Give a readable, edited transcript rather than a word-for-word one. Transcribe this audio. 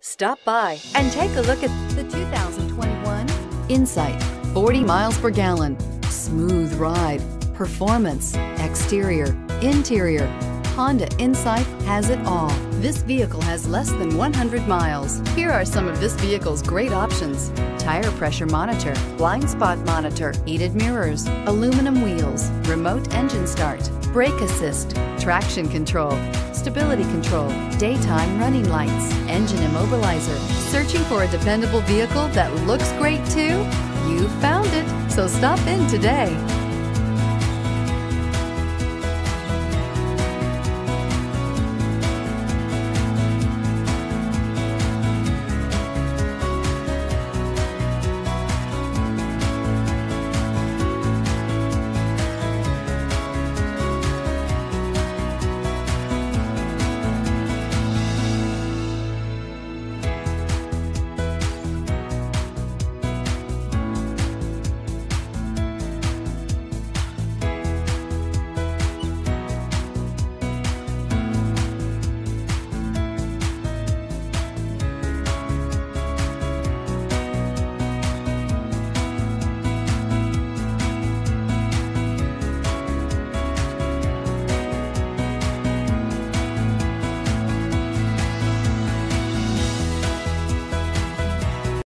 Stop by and take a look at the 2021 Insight. 40 miles per gallon, smooth ride, performance, exterior, interior. Honda Insight has it all. This vehicle has less than 100 miles. Here are some of this vehicle's great options: tire pressure monitor, blind spot monitor, heated mirrors, aluminum wheels, remote engine start, brake assist, traction control, stability control, daytime running lights, engine immobilizer. Searching for a dependable vehicle that looks great too? You found it, so stop in today.